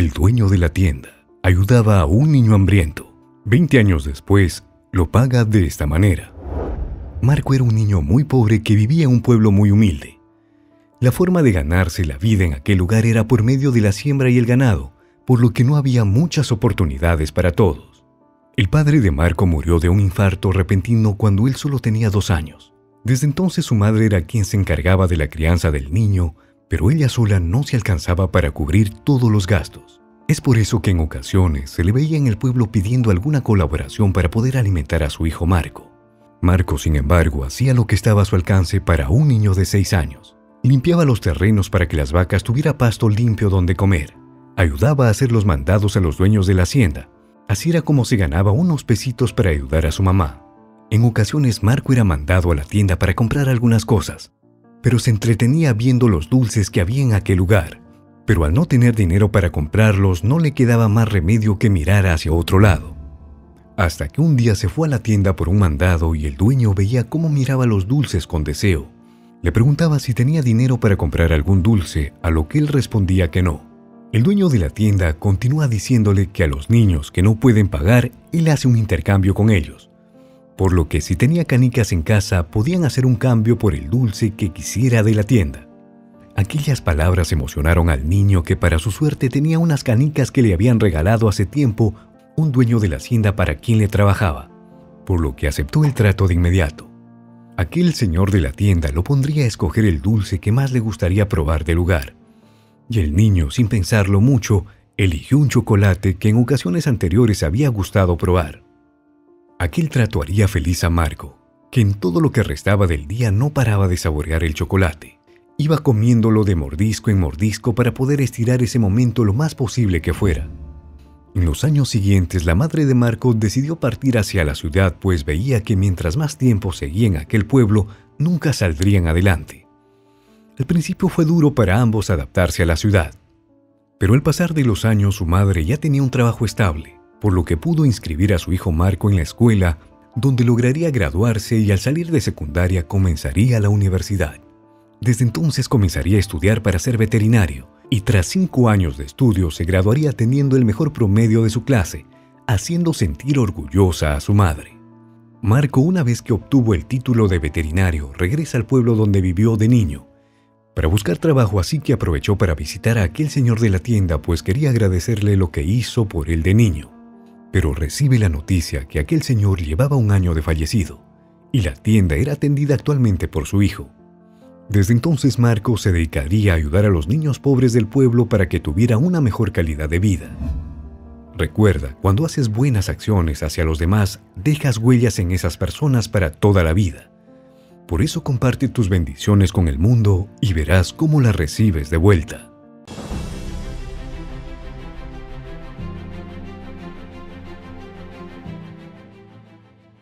El dueño de la tienda ayudaba a un niño hambriento. 20 años después, lo paga de esta manera. Marco era un niño muy pobre que vivía en un pueblo muy humilde. La forma de ganarse la vida en aquel lugar era por medio de la siembra y el ganado, por lo que no había muchas oportunidades para todos. El padre de Marco murió de un infarto repentino cuando él solo tenía 2 años. Desde entonces su madre era quien se encargaba de la crianza del niño, pero ella sola no se alcanzaba para cubrir todos los gastos. Es por eso que en ocasiones se le veía en el pueblo pidiendo alguna colaboración para poder alimentar a su hijo Marco. Marco, sin embargo, hacía lo que estaba a su alcance para un niño de 6 años. Limpiaba los terrenos para que las vacas tuvieran pasto limpio donde comer. Ayudaba a hacer los mandados a los dueños de la hacienda. Así era como se ganaba unos pesitos para ayudar a su mamá. En ocasiones Marco era mandado a la tienda para comprar algunas cosas, pero se entretenía viendo los dulces que había en aquel lugar. Pero al no tener dinero para comprarlos, no le quedaba más remedio que mirar hacia otro lado. Hasta que un día se fue a la tienda por un mandado y el dueño veía cómo miraba los dulces con deseo. Le preguntaba si tenía dinero para comprar algún dulce, a lo que él respondía que no. El dueño de la tienda continúa diciéndole que a los niños que no pueden pagar, él hace un intercambio con ellos. Por lo que si tenía canicas en casa, podían hacer un cambio por el dulce que quisiera de la tienda. Aquellas palabras emocionaron al niño que para su suerte tenía unas canicas que le habían regalado hace tiempo un dueño de la hacienda para quien le trabajaba, por lo que aceptó el trato de inmediato. Aquel señor de la tienda lo pondría a escoger el dulce que más le gustaría probar del lugar. Y el niño, sin pensarlo mucho, eligió un chocolate que en ocasiones anteriores había gustado probar. Aquel trato haría feliz a Marco, que en todo lo que restaba del día no paraba de saborear el chocolate. Iba comiéndolo de mordisco en mordisco para poder estirar ese momento lo más posible que fuera. En los años siguientes, la madre de Marco decidió partir hacia la ciudad, pues veía que mientras más tiempo seguía en aquel pueblo, nunca saldrían adelante. Al principio fue duro para ambos adaptarse a la ciudad, pero al pasar de los años su madre ya tenía un trabajo estable, por lo que pudo inscribir a su hijo Marco en la escuela, donde lograría graduarse y al salir de secundaria comenzaría la universidad. Desde entonces comenzaría a estudiar para ser veterinario y tras 5 años de estudio se graduaría teniendo el mejor promedio de su clase, haciendo sentir orgullosa a su madre. Marco, una vez que obtuvo el título de veterinario, regresa al pueblo donde vivió de niño para buscar trabajo, así que aprovechó para visitar a aquel señor de la tienda, pues quería agradecerle lo que hizo por él de niño. Pero recibe la noticia que aquel señor llevaba 1 año de fallecido y la tienda era atendida actualmente por su hijo. Desde entonces Marco se dedicaría a ayudar a los niños pobres del pueblo para que tuvieran una mejor calidad de vida. Recuerda, cuando haces buenas acciones hacia los demás, dejas huellas en esas personas para toda la vida. Por eso comparte tus bendiciones con el mundo y verás cómo las recibes de vuelta.